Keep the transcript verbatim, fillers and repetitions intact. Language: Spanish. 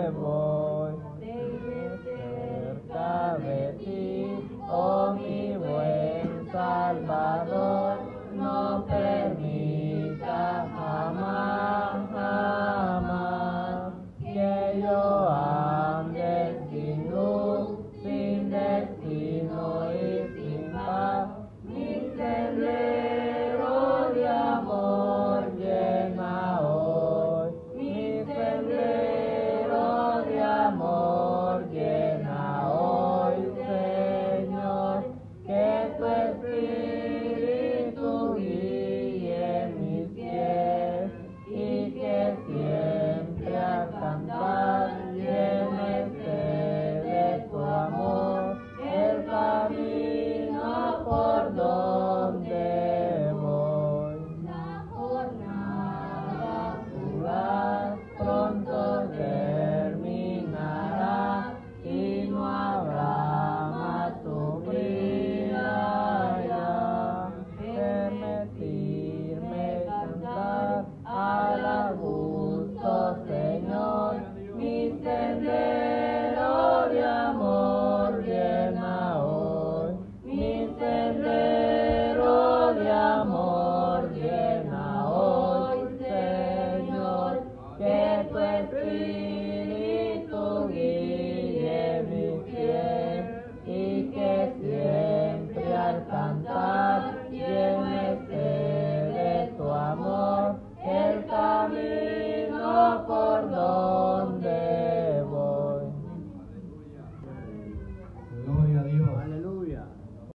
voy. Cerca de ti, oh mi buen Salvador, no permita jamás, jamás que yo ande sin luz, sin destino y sin paz. Mi sendero de amor llena hoy, mi sendero de amor llena hoy, Señor, que tu Espíritu guíe mis pies y que siempre al cantar lleno esté de tu amor el camino por donde voy. La jornada fugaz pronto terminará y no habrá más sufrir allá. Permitirme cantar a la